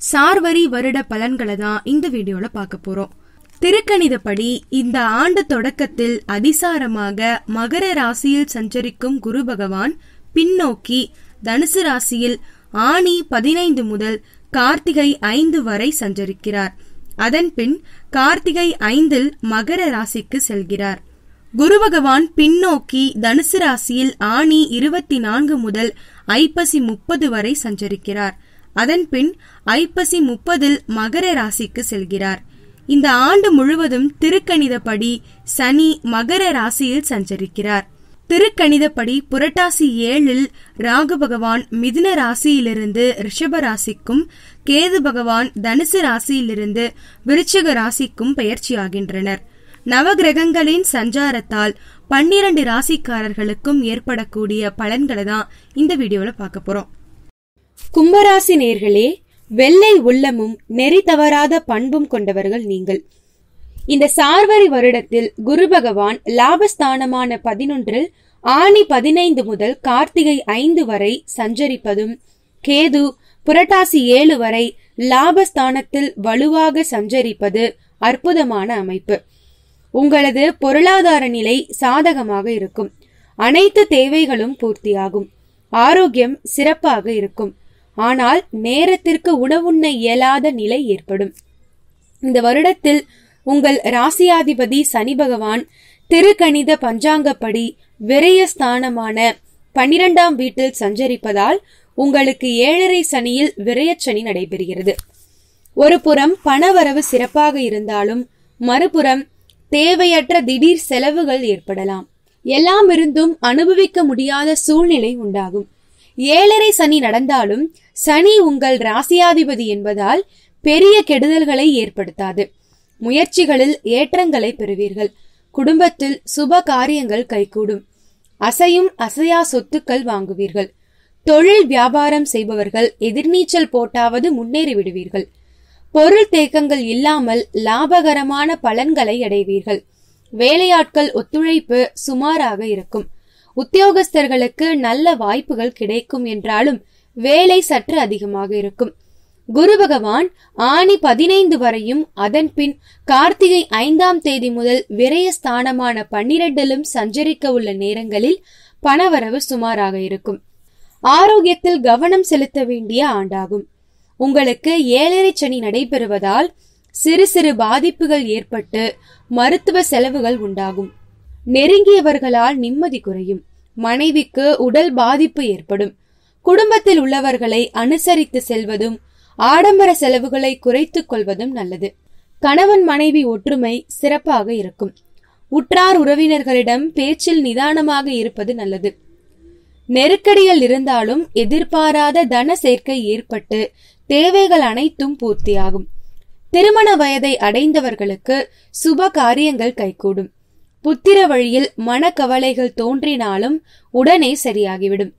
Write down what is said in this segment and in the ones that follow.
சார்வரி வருட பலன்களை தான் இந்த வீடியோல பார்க்க போறோம். திருக்கணிதப்படி இந்த ஆண்டு தொடக்கத்தில் அதிசாரமாக மகர ராசியில் சஞ்சரிக்கும் குரு பகவான் பின்னோக்கி தனுசு ராசியில் ஆனி 15 முதல் கார்த்திகை 5 வரை சஞ்சரிக்கிறார். அதன்பின் கார்த்திகை 5 மகர ராசிக்கு செல்கிறார். குரு பகவான் பின்னோக்கி தனுசு ராசியில் ஆனி 24 முதல் ஐப்பசி 30 வரை சஞ்சரிக்கிறார். அதன்பின் ஐப்பசி 30 மகர ராசிக்கு செல்கிறார். இந்த ஆண்டு முழுவதும் திருக்கணிதப்படி சனி மகர ராசியில் சஞ்சரிக்கிறார். திருக்கணிதப்படி புரட்டாசி 7 ராகு பகவான் மிதுன ராசியிலிருந்து ரிஷப ராசிக்கும், கேது பகவான் தனுசு ராசியிலிருந்து விருச்சிக ராசிக்கும் பெயர்ச்சியாகின்றனர். நவகிரகங்களின் சஞ்சாரத்தால் 12 ராசிக்காரர்களுக்கும் ஏற்படக்கூடிய பலன்களை தான் இந்த வீடியோல பார்க்க போறோம். கும்பராசி நேர்களே, வெள்ளை உள்ளமும் நெறி தவறாத பண்பும் கொண்டவர்கள் நீங்கள். இந்த சார்வரி வருடத்தில் குரு பகவான் லாபஸ்தானமான 11 ஆனி 15 முதல் கார்த்திகை 5 வரை சஞ்சரிப்பதும், கேது புரட்டாசி 7 வரை லாபஸ்தானத்தில் வலுவாக சஞ்சரிப்பது அற்புதமான அமைப்பு. உங்களது பொருளாதார நிலை சாதகமாக இருக்கும். அனைத்து தேவைகளும் பூர்த்தியாகும். ஆரோக்கியம் சிறப்பாக இருக்கும். ஆனால் நேரத்திற்கு உணவுண்ண இயலாத நிலை ஏற்படும். இந்த வருடத்தில் உங்கள் ராசியாதிபதி சனி பகவான் திருக்கணித பஞ்சாங்கப்படி விரயஸ்தானமான 12ஆம் வீட்டில் சஞ்சரிப்பதால் உங்களுக்கு 7.5 சனியில் விரயச்சனி நடைபெறுகிறது. ஒரு புறம் பணவரவு சிறப்பாக இருந்தாலும் மறுபுறம் தேவையற்ற திடீர் செலவுகள் ஏற்படலாம். எல்லாம் இருந்தும் அனுபவிக்க முடியாத சூழ்நிலை உண்டாகும். 7.5 சனி நடந்தாலும் சனி உங்கள் ராசியாதிபதி என்பதால் பெரிய கெடுதல்களை ஏற்படுத்தாது. முயற்சிகளில் ஏற்றங்களை பெறுவீர்கள். குடும்பத்தில் சுப காரியங்கள் கைகூடும். அசையும் அசையா சொத்துக்கள் வாங்குவீர்கள். தொழில் வியாபாரம் செய்பவர்கள் எதிர்நீச்சல் போட்டாவது முன்னேறி விடுவீர்கள். பொருள் தேக்கங்கள் இல்லாமல் லாபகரமான பலன்களை அடைவீர்கள். வேலையாட்கள் ஒத்துழைப்பு சுமாராக இருக்கும். உத்தியோகஸ்தர்களுக்கு நல்ல வாய்ப்புகள் கிடைக்கும் என்றாலும் வேலை சற்று அதிகமாக இருக்கும். குரு பகவான் ஆனி 15 வரையும் அதன் பின் கார்த்திகை 5ஆம் தேதி முதல் விரயஸ்தானமான 12லும் சஞ்சரிக்க உள்ள நேரங்களில் பணவரவு சுமாராக இருக்கும். ஆரோக்கியத்தில் கவனம் செலுத்த வேண்டிய ஆண்டாகும். உங்களுக்கு 7.5 சனி நடைபெறுவதால் சிறு சிறு பாதிப்புகள் ஏற்பட்டு மருத்துவ செலவுகள் உண்டாகும். நெருங்கியவர்களால் நிம்மதி குறையும். மனைவிக்கு உடல் பாதிப்பு ஏற்படும். குடும்பத்தில் உள்ளவர்களை அனுசரித்து செல்வதும் ஆடம்பர செலவுகளை குறைத்துக் கொள்வதும் நல்லது. கணவன் மனைவி ஒற்றுமை சிறப்பாக இருக்கும். உற்றார் உறவினர்களிடம் பேச்சில் நிதானமாக இருப்பது நல்லது. நெருக்கடிகள் இருந்தாலும் எதிர்பாராத தன சேர்க்கை ஏற்பட்டு தேவைகள் அனைத்தும் பூர்த்தியாகும். திருமண வயதை அடைந்தவர்களுக்கு சுப காரியங்கள் கைகூடும். புத்திர வழியில் மனக்கவலைகள் தோன்றினாலும் உடனே சரியாகிவிடும்.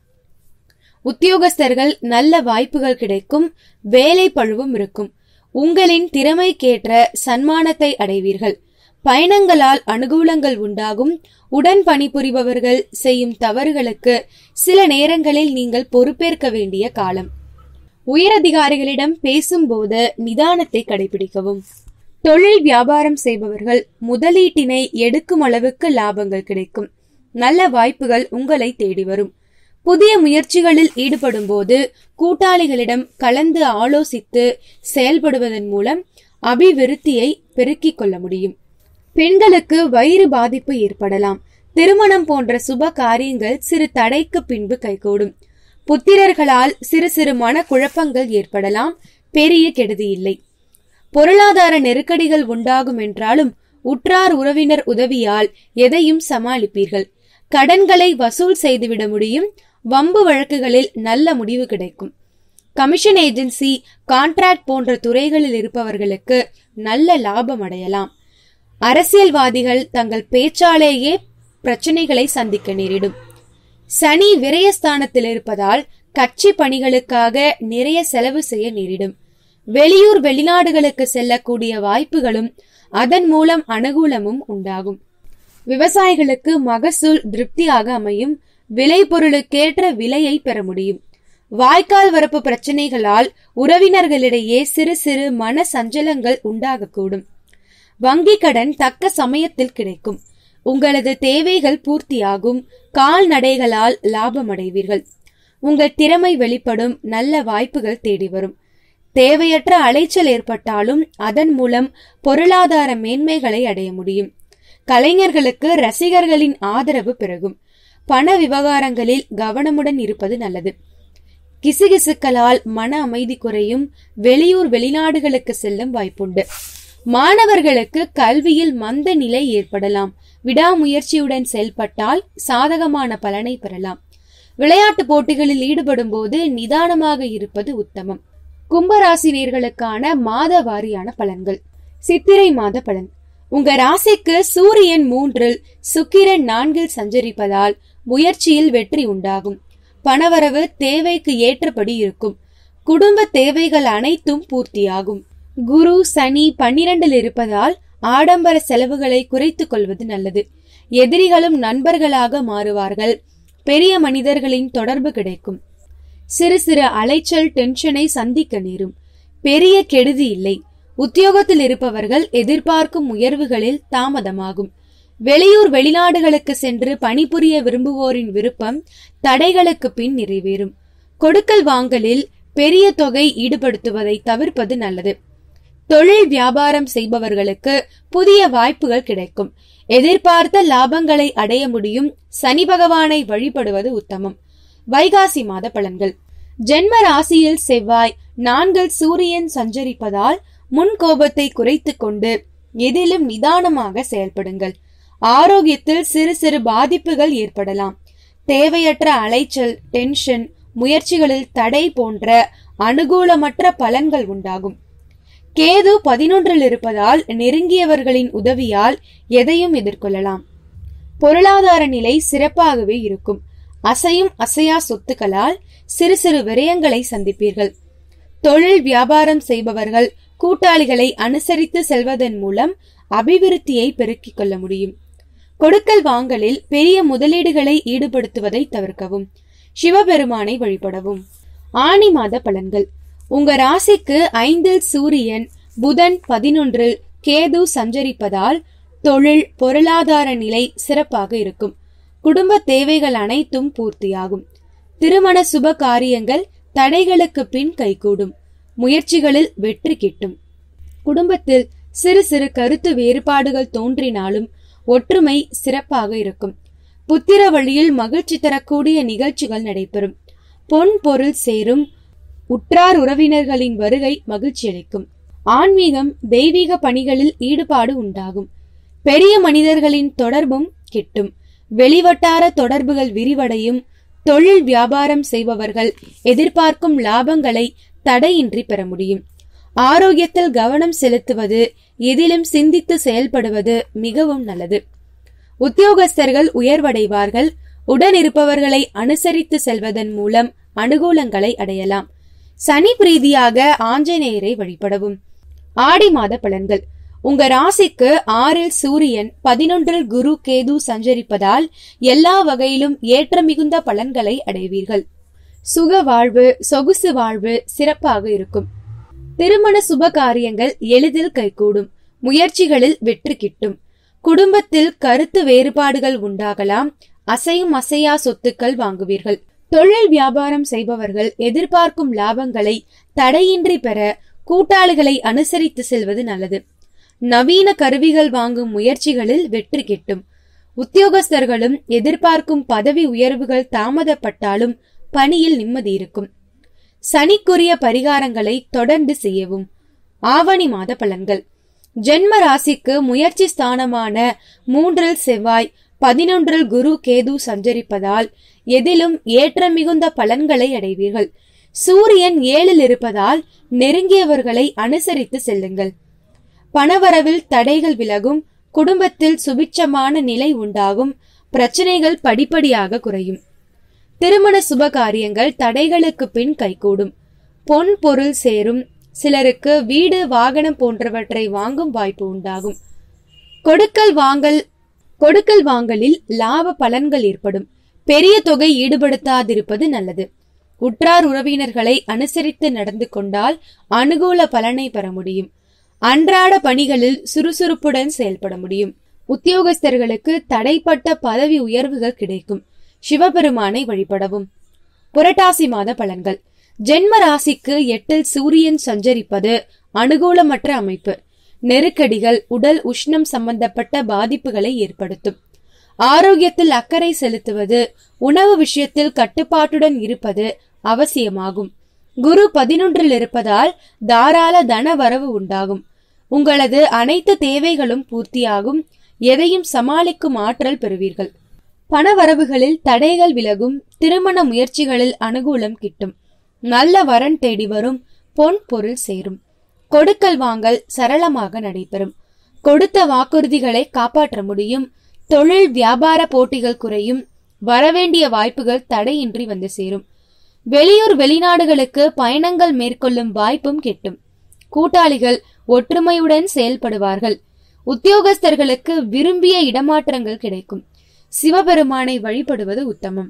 உத்தியோகஸ்தர்கள் நல்ல வாய்ப்புகள் கிடைக்கும். வேலை பழுவும் இருக்கும். உங்களின் திறமைக்கேற்ற சன்மானத்தை அடைவீர்கள். பயணங்களால் அனுகூலங்கள் உண்டாகும். உடன் பணிபுரிபவர்கள் செய்யும் தவறுகளுக்கு சில நேரங்களில் நீங்கள் பொறுப்பேற்க வேண்டிய காலம். உயரதிகாரிகளிடம் பேசும்போது நிதானத்தை கடைபிடிக்கவும். தொழில் வியாபாரம் செய்பவர்கள் முதலீட்டினை எடுக்கும் அளவுக்கு லாபங்கள் கிடைக்கும். நல்ல வாய்ப்புகள் உங்களை தேடி வரும். புதிய முயற்சிகளில் ஈடுபடும் போது கூட்டாளிகளிடம் கலந்து ஆலோசித்து செயல்படுவதன் மூலம் அபிவிருத்தியை பெருக்கிக் கொள்ள முடியும். பெண்களுக்கு வயிறு பாதிப்பு ஏற்படலாம். திருமணம் போன்ற சுப காரியங்கள் சிறு தடைக்கு பின்பு கைகூடும். புத்திரர்களால் சிறு சிறு மனக்குழப்பங்கள் ஏற்படலாம். பெரிய கெடுதி இல்லை. பொருளாதார நெருக்கடிகள் உண்டாகும் என்றாலும் உற்றார் உறவினர் உதவியால் எதையும் சமாளிப்பீர்கள். கடன்களை வசூல் செய்துவிட முடியும். வம்பு வழக்குகளில் நல்ல முடிவு கிடைக்கும். கமிஷன் ஏஜென்சி, கான்ட்ராக்ட் போன்ற துறைகளில் இருப்பவர்களுக்கு நல்ல லாபம் அடையலாம். அரசியல்வாதிகள் தங்கள் பேச்சாலேயே பிரச்சனைகளை சந்திக்க நேரிடும். சனி விரயஸ்தானத்தில் இருப்பதால் கட்சி பணிகளுக்காக நிறைய செலவு செய்ய நேரிடும். வெளியூர் வெளிநாடுகளுக்கு செல்லக்கூடிய வாய்ப்புகளும் அதன் மூலம் அனுகூலமும் உண்டாகும். விவசாயிகளுக்கு மகசூல் திருப்தியாக அமையும். விளைபொருளுக்கேற்ற விலையை பெற முடியும். வாய்க்கால் வரப்பு பிரச்சனைகளால் உறவினர்களிடையே சிறு சிறு மன சஞ்சலங்கள் உண்டாகக்கூடும். வங்கி கடன் தக்க சமயத்தில் கிடைக்கும். உங்களது தேவைகள் பூர்த்தியாகும். கால்நடைகளால் லாபம் அடைவீர்கள். உங்கள் திறமை வெளிப்படும். நல்ல வாய்ப்புகள் தேடி வரும். தேவையற்ற அலைச்சல் ஏற்பட்டாலும் அதன் மூலம் பொருளாதார மேன்மைகளை அடைய முடியும். கலைஞர்களுக்கு ரசிகர்களின் ஆதரவு பெருகும். பண விவகாரங்களில் கவனமுடன் இருப்பது நல்லது. கிசுகிசுக்களால் மன அமைதி குறையும். வெளியூர் வெளிநாடுகளுக்கு செல்லும் வாய்ப்புண்டு. மாணவர்களுக்கு கல்வியில் மந்த நிலை ஏற்படலாம். விடாமுயற்சியுடன் செயல்பட்டால் சாதகமான பலனை பெறலாம். விளையாட்டு போட்டிகளில் ஈடுபடும் போது நிதானமாக இருப்பது உத்தமம். கும்பராசினியர்களுக்கான மாத வாரியான பலன்கள். சித்திரை மாத பலன். உங்க ராசிக்கு சூரியன் 3, சுக்கிரன் 4 சஞ்சரிப்பதால் முயற்சியில் வெற்றி உண்டாகும். பணவரவு தேவைக்கு ஏற்றபடி இருக்கும். குடும்ப தேவைகள் அனைத்தும் பூர்த்தியாகும். குரு சனி 12 இருப்பதால் ஆடம்பர செலவுகளை குறைத்துக் கொள்வது நல்லது. எதிரிகளும் நண்பர்களாக மாறுவார்கள். பெரிய மனிதர்களின் தொடர்பு கிடைக்கும். சிறு சிறு அலைச்சல் டென்ஷனை சந்திக்க நேரும். பெரிய கெடுதி இல்லை. உத்தியோகத்தில் இருப்பவர்கள் எதிர்பார்க்கும் உயர்வுகளில் தாமதமாகும். வெளியூர் வெளிநாடுகளுக்கு சென்று பணிபுரிய விரும்புவோரின் விருப்பம் தடைகளுக்கு பின் நிறைவேறும். கொடுக்கல் வாங்கலில் பெரிய தொகை ஈடுபடுத்துவதை தவிர்ப்பது நல்லது. தொழில் வியாபாரம் செய்பவர்களுக்கு புதிய வாய்ப்புகள் கிடைக்கும். எதிர்பார்த்த லாபங்களை அடைய முடியும். சனி பகவானை வழிபடுவது உத்தமம். வைகாசி மாத பலன்கள். ஜென்ம ராசியில் செவ்வாய் 4 சூரியன் சஞ்சரிப்பதால் முன் கோபத்தை குறைத்துக் கொண்டு எதிலும் நிதானமாக செயல்படுங்கள். ஆரோக்கியத்தில் சிறு சிறு பாதிப்புகள் ஏற்படலாம். தேவையற்ற அலைச்சல், டென்ஷன், முயற்சிகளில் தடை போன்ற அனுகூலமற்ற பலன்கள் உண்டாகும். கேது 11 இருப்பதால் நெருங்கியவர்களின் உதவியால் எதையும் எதிர்கொள்ளலாம். பொருளாதார நிலை சிறப்பாகவே இருக்கும். அசையும் அசையா சொத்துக்களால் சிறு சிறு விரயங்களை சந்திப்பீர்கள். தொழில் வியாபாரம் செய்பவர்கள் கூட்டாளிகளை அனுசரித்து செல்வதன் மூலம் அபிவிருத்தியை பெருக்கிக் கொள்ள முடியும். கொடுக்கல் வாங்கலில் பெரிய முதலீடுகளை ஈடுபடுத்துவதை தவிர்க்கவும். சிவபெருமானை வழிபடவும். ஆனி மாத பலன்கள். உங்க ராசிக்கு 5 சூரியன், புதன் 11, கேது சஞ்சரிப்பதால் தொழில் பொருளாதார நிலை சிறப்பாக இருக்கும். குடும்ப தேவைகள் அனைத்தும் பூர்த்தியாகும். திருமண சுப காரியங்கள் தடைகளுக்கு பின் கைகூடும். முயற்சிகளில் வெற்றி கிட்டும். குடும்பத்தில் சிறு சிறு கருத்து வேறுபாடுகள் தோன்றினாலும் ஒற்றுமை சிறப்பாக இருக்கும். புத்திர வழியில் மகிழ்ச்சி தரக்கூடிய நிகழ்ச்சிகள் நடைபெறும். பொன் பொருள் சேரும். உற்றார் உறவினர்களின் வருகை மகிழ்ச்சி அளிக்கும். ஆன்மீகம் தெய்வீக பணிகளில் ஈடுபாடு உண்டாகும். பெரிய மனிதர்களின் தொடர்பும் கிட்டும். வெளிவட்டார தொடர்புகள் விரிவடையும். தொழில் வியாபாரம் செய்பவர்கள் எதிர்பார்க்கும் லாபங்களை தடையின்றி பெற முடியும். ஆரோக்கியத்தில் கவனம் செலுத்துவது, எதிலும் சிந்தித்து செயல்படுவது மிகவும் நல்லது. உத்தியோகஸ்தர்கள் உயர்வடைவார்கள். உடன் இருப்பவர்களை அனுசரித்து செல்வதன் மூலம் அனுகூலங்களை அடையலாம். சனி பிரீதியாக ஆஞ்சநேயரை வழிபடவும். ஆடி மாத பலன்கள். உங்க ராசிக்கு 6 சூரியன், 11 குரு கேது சஞ்சரிப்பதால் எல்லா வகையிலும் ஏற்ற மிகுந்த பலன்களை அடைவீர்கள். சுக வாழ்வு, சொகுசு வாழ்வு சிறப்பாக இருக்கும். திருமண சுப காரியங்கள் எளிதில் கைகூடும். முயற்சிகளில் வெற்றி கிட்டும். குடும்பத்தில் கருத்து வேறுபாடுகள் உண்டாகலாம். அசையும் அசையா சொத்துக்கள் வாங்குவீர்கள். தொழில் வியாபாரம் செய்பவர்கள் எதிர்பார்க்கும் லாபங்களை தடையின்றி பெற கூட்டாளிகளை அனுசரித்து செல்வது நல்லது. நவீன கருவிகள் வாங்கும் முயற்சிகளில் வெற்றி கிட்டும். உத்தியோகஸ்தர்களும் எதிர்பார்க்கும் பதவி உயர்வுகள் தாமதப்பட்டாலும் பணியில் நிம்மதி இருக்கும். சனிக்குரிய பரிகாரங்களை தொடர்ந்து செய்யவும். ஆவணி மாத பலன்கள். ஜென்ம ராசிக்கு முயற்சி ஸ்தானமான 3 செவ்வாய், 11 குரு கேது சஞ்சரிப்பதால் எதிலும் ஏற்ற மிகுந்த பலன்களை அடைவீர்கள். சூரியன் 7 இருப்பதால் நெருங்கியவர்களை அனுசரித்து செல்லுங்கள். பணவரவில் தடைகள் விலகும். குடும்பத்தில் சுபிட்சமான நிலை உண்டாகும். பிரச்சனைகள் படிப்படியாக குறையும். திருமண சுப காரியங்கள் தடைகளுக்கு பின் கைகூடும். பொன் பொருள் சேரும். சிலருக்கு வீடு, வாகனம் போன்றவற்றை வாங்கும் வாய்ப்பு உண்டாகும். கொடுக்கல் வாங்கலில் லாப பலன்கள் ஏற்படும். பெரிய தொகை ஈடுபடுத்தாதிருப்பது நல்லது. உற்றார் உறவினர்களை அனுசரித்து நடந்து கொண்டால் அனுகூல பலனை பெற முடியும். அன்றாட பணிகளில் சுறுசுறுப்புடன் செயல்பட முடியும். உத்தியோகஸ்தர்களுக்கு தடைப்பட்ட பதவி உயர்வுகள் கிடைக்கும். சிவபெருமானை வழிபடவும். புரட்டாசி மாத பலன்கள். ஜென்ம ராசிக்கு 8 சூரியன் சஞ்சரிப்பது அனுகூலமற்ற அமைப்பு. நெருக்கடிகள், உடல் உஷ்ணம் சம்பந்தப்பட்ட பாதிப்புகளை ஏற்படுத்தும். ஆரோக்கியத்தில் அக்கறை செலுத்துவது, உணவு விஷயத்தில் கட்டுப்பாட்டுடன் இருப்பது அவசியமாகும். குரு 11 இருப்பதால் தாராள தன வரவு உண்டாகும். உங்களது அனைத்து தேவைகளும் பூர்த்தியாகும். எதையும் சமாளிக்கும் ஆற்றல் பெறுவீர்கள். பணவரவுகளில் தடைகள் விலகும். திருமண முயற்சிகளில் அனுகூலம் கிட்டும். நல்ல வரன் தேடி வரும். பொன் பொருள் சேரும். கொடுக்கல் வாங்கல் சரளமாக நடைபெறும். கொடுத்த வாக்குறுதிகளை காப்பாற்ற முடியும். தொழில் வியாபார போட்டிகள் குறையும். வரவேண்டிய வாய்ப்புகள் தடையின்றி வந்து சேரும். வெளியூர் வெளிநாடுகளுக்கு பயணங்கள் மேற்கொள்ளும் வாய்ப்பும் கிட்டும். கூட்டாளிகள் ஒற்றுமையுடன் செயல்படுவார்கள். உத்தியோகஸ்தர்களுக்கு விரும்பிய இடமாற்றங்கள் கிடைக்கும். சிவபெருமானை வழிபடுவது உத்தமம்.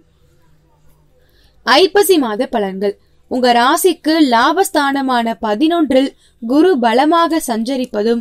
ஐப்பசி மாத பலன்கள். உங்க ராசிக்கு லாபஸ்தானமான 11 குரு பலமாக சஞ்சரிப்பதும்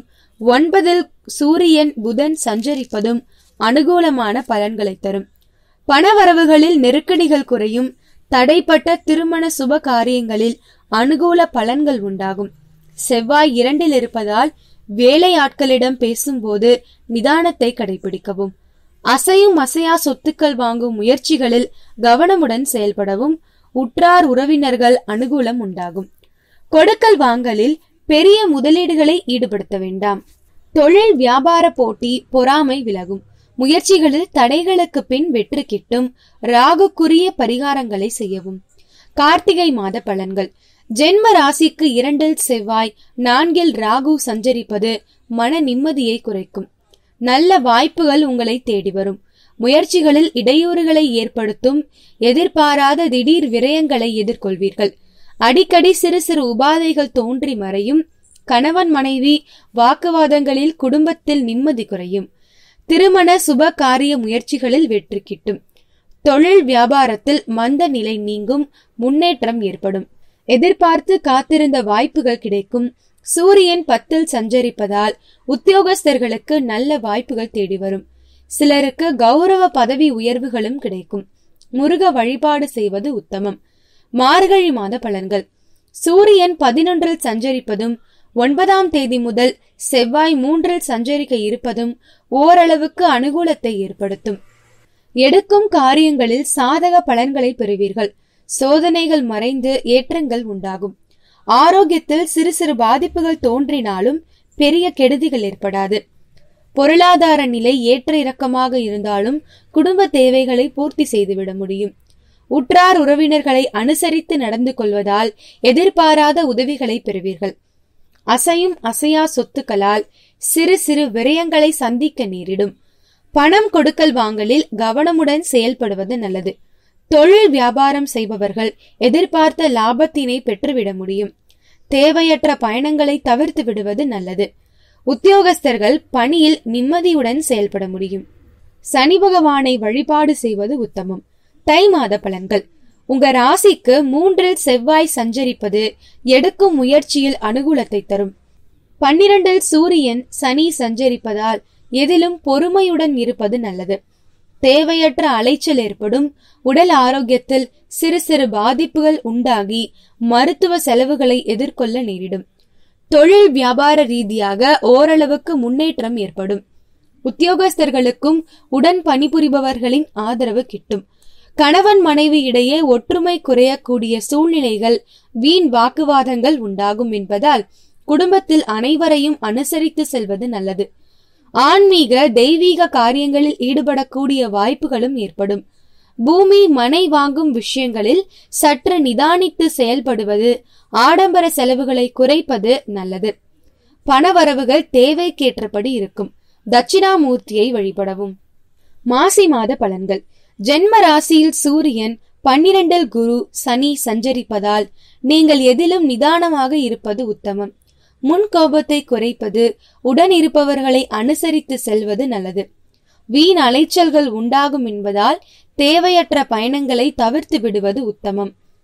9 சூரியன் புதன் சஞ்சரிப்பதும் அனுகூலமான பலன்களை தரும். பணவரவுகளில் நெருக்கடிகள் குறையும். தடைப்பட்ட திருமண சுப காரியங்களில் அனுகூல பலன்கள் உண்டாகும். செவ்வாய் 2 இருப்பதால் வேலையாட்களிடம் பேசும்போது நிதானத்தை கடைபிடிக்கவும். அசையும் அசையா சொத்துக்கள் வாங்கும் முயற்சிகளில் கவனமுடன் செயல்படவும். உற்றார் உறவினர்கள் அனுகூலம் உண்டாகும். கொடுக்கல் வாங்கலில் பெரிய முதலீடுகளை ஈடுபடுத்த வேண்டாம். தொழில் வியாபார போட்டி பொறாமை விலகும். முயற்சிகளில் தடைகளுக்கு பின் வெற்றி கிட்டும். ராகுக்குரிய பரிகாரங்களை செய்யவும். கார்த்திகை மாத பலன்கள். ஜென்ம ராசிக்கு 2 செவ்வாய் 4 ராகு சஞ்சரிப்பது மன நிம்மதியை குறைக்கும். நல்ல வாய்ப்புகள் உங்களை தேடி வரும். முயற்சிகளில் இடையூறுகளை ஏற்படுத்தும். எதிர்பாராத திடீர் விரயங்களை எதிர்கொள்வீர்கள். அடிக்கடி சிறு சிறு உபாதைகள் தோன்றி மறையும். கணவன் மனைவி வாக்குவாதங்களில் குடும்பத்தில் நிம்மதி குறையும். திருமண சுப காரிய முயற்சிகளில் வெற்றி கிட்டும். தொழில் வியாபாரத்தில் மந்த நிலை நீங்கும். முன்னேற்றம் ஏற்படும். எதிர்பார்த்து காத்திருந்த வாய்ப்புகள் கிடைக்கும். சூரியன் 10 சஞ்சரிப்பதால் உத்தியோகஸ்தர்களுக்கு நல்ல வாய்ப்புகள் தேடி வரும். சிலருக்கு கௌரவ பதவி உயர்வுகளும் கிடைக்கும். முருக வழிபாடு செய்வது உத்தமம். மார்கழி மாத பலன்கள். சூரியன் 11 சஞ்சரிப்பதும் 9ஆம் தேதி முதல் செவ்வாய் 3 சஞ்சரிக்க இருப்பதும் ஓரளவுக்கு அனுகூலத்தை ஏற்படுத்தும். எடுக்கும் காரியங்களில் சாதக பலன்களை பெறுவீர்கள். சோதனைகள் மறைந்து ஏற்றங்கள் உண்டாகும். ஆரோக்கியத்தில் சிறு சிறு பாதிப்புகள் தோன்றினாலும் பெரிய கெடுதிகள் ஏற்படாது. பொருளாதார நிலை ஏற்ற இறக்கமாக இருந்தாலும் குடும்ப தேவைகளை பூர்த்தி செய்துவிட முடியும். உற்றார் உறவினர்களை அனுசரித்து நடந்து கொள்வதால் எதிர்பாராத உதவிகளை பெறுவீர்கள். அசையும் அசையா சொத்துக்களால் சிறு சிறு விரயங்களை சந்திக்க நேரிடும். பணம் கொடுக்கல் வாங்கலில் கவனமுடன் செயல்படுவது நல்லது. தொழில் வியாபாரம் செய்பவர்கள் எதிர்பார்த்த லாபத்தினை பெற்றுவிட முடியும். தேவையற்ற பயணங்களை தவிர்த்து விடுவது நல்லது. உத்தியோகஸ்தர்கள் பணியில் நிம்மதியுடன் செயல்பட முடியும். சனி பகவானை வழிபாடு செய்வது உத்தமம். தை மாத பலன்கள். உங்க ராசிக்கு 3 செவ்வாய் சஞ்சரிப்பது எடுக்கும் முயற்சியில் அனுகூலத்தை தரும். 12 சூரியன் சனி சஞ்சரிப்பதால் எதிலும் பொறுமையுடன் இருப்பது நல்லது. தேவையற்ற அலைச்சல் ஏற்படும். உடல் ஆரோக்கியத்தில் சிறு சிறு பாதிப்புகள் உண்டாகி மருத்துவ செலவுகளை எதிர்கொள்ள நேரிடும். தொழில் வியாபார ரீதியாக ஓரளவுக்கு முன்னேற்றம் ஏற்படும். உத்தியோகஸ்தர்களுக்கும் உடன் பணிபுரிபவர்களின் ஆதரவு கிட்டும். கணவன் மனைவி இடையே ஒற்றுமை குறையக்கூடிய சூழ்நிலைகள், வீண் வாக்குவாதங்கள் உண்டாகும் என்பதால் குடும்பத்தில் அனைவரையும் அனுசரித்து செல்வது நல்லது. ஆன்மீக தெய்வீக காரியங்களில் ஈடுபடக்கூடிய வாய்ப்புகளும் ஏற்படும். பூமி மனை வாங்கும் விஷயங்களில் சற்று நிதானித்து செயல்படுவது, ஆடம்பர செலவுகளை குறைப்பது நல்லது. பணவரவுகள் தேவைக்கேற்றபடி இருக்கும். தட்சிணாமூர்த்தியை வழிபடவும். மாசி மாத பலன்கள். ஜென்ம ராசியில் சூரியன் 12 குரு சனி சஞ்சரிப்பதால் நீங்கள் எதிலும் நிதானமாக இருப்பது உத்தமம். முன் கோபத்தை குறைப்பது, உடன் இருப்பவர்களை அனுசரித்து செல்வது நல்லது. வீண் அலைச்சல்கள் உண்டாகும் என்பதால் தேவையற்ற பயணங்களை தவிர்த்து விடுவது உத்தமம்.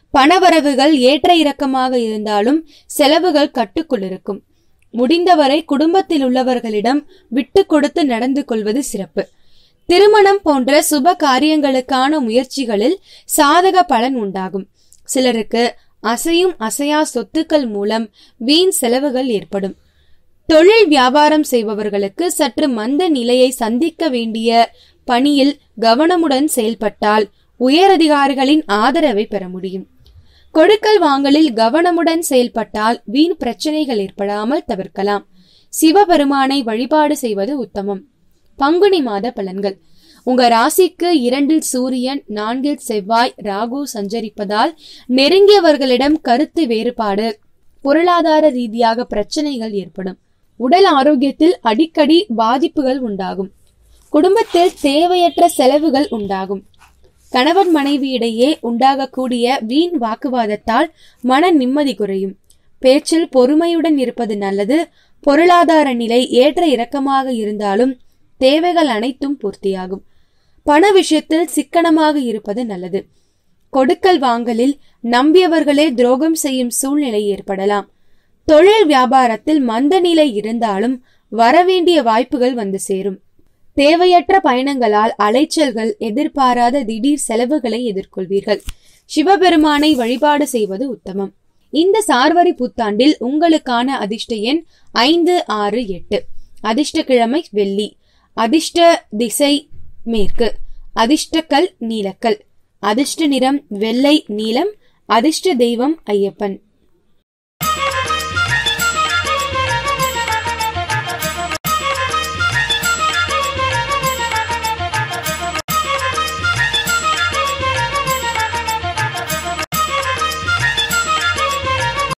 பணவரவுகள் ஏற்ற இறக்கமாக இருந்தாலும் செலவுகள் கட்டுக்குள் இருக்கும். முடிந்தவரை குடும்பத்தில் உள்ளவர்களிடம் விட்டு கொடுத்து நடந்து கொள்வது சிறப்பு. திருமணம் போன்ற சுப காரியங்களுக்கான முயற்சிகளில் சாதக பலன் உண்டாகும். சிலருக்கு அசையும் அசையா சொத்துக்கள் மூலம் வீண் செலவுகள் ஏற்படும். தொழில் வியாபாரம் செய்பவர்களுக்கு சற்று மந்த நிலையை சந்திக்க வேண்டிய பணியில் கவனமுடன் செயல்பட்டால் உயரதிகாரிகளின் ஆதரவை பெற முடியும். கொடுக்கல் வாங்கலில் கவனமுடன் செயல்பட்டால் வீண் பிரச்சனைகள் ஏற்படாமல் தவிர்க்கலாம். சிவபெருமானை வழிபாடு செய்வது உத்தமம். பங்குனி மாத பலன்கள். உங்க ராசிக்கு 2 சூரியன், 4 செவ்வாய், ராகு சஞ்சரிப்பதால் நெருங்கியவர்களிடம் கருத்து வேறுபாடு, பொருளாதார ரீதியாக பிரச்சனைகள் ஏற்படும். உடல் ஆரோக்கியத்தில் அடிக்கடி பாதிப்புகள் உண்டாகும். குடும்பத்தில் தேவையற்ற செலவுகள் உண்டாகும். கணவன் மனைவி இடையே உண்டாகக்கூடிய வீண் வாக்குவாதத்தால் மன நிம்மதி குறையும். பேச்சில் பொறுமையுடன் இருப்பது நல்லது. பொருளாதார நிலை ஏற்ற இறக்கமாக இருந்தாலும் தேவைகள் அனைத்தும் பூர்த்தியாகும். பண விஷயத்தில் சிக்கனமாக இருப்பது நல்லது. கொடுக்கல் வாங்கலில் நம்பியவர்களே துரோகம் செய்யும் சூழ்நிலை ஏற்படலாம். தொழில் வியாபாரத்தில் மந்த நிலை இருந்தாலும் வரவேண்டிய வாய்ப்புகள் வந்து சேரும். தேவையற்ற பயணங்களால் அலைச்சல்கள், எதிர்பாராத திடீர் செலவுகளை எதிர்கொள்வீர்கள். சிவபெருமானை வழிபாடு செய்வது உத்தமம். இந்த சார்வரி புத்தாண்டில் உங்களுக்கான அதிர்ஷ்ட எண் 5, 6, 8. அதிர்ஷ்ட கிழமை வெள்ளி. அதிர்ஷ்ட திசை மேற்கு. அதிர்ஷ்டக்கல் நீலக்கல். அதிர்ஷ்ட நிறம் வெள்ளை நீலம். அதிர்ஷ்ட தெய்வம் ஐயப்பன்.